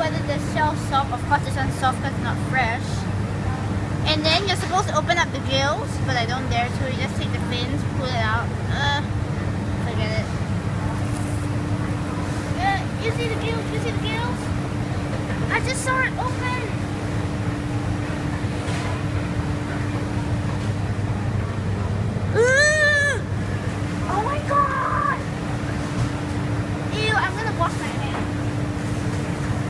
whether the shell's soft. Of course this one's soft because it's not fresh. And then you're supposed to open up the gills, but I don't dare to. You just take the fins, pull it out.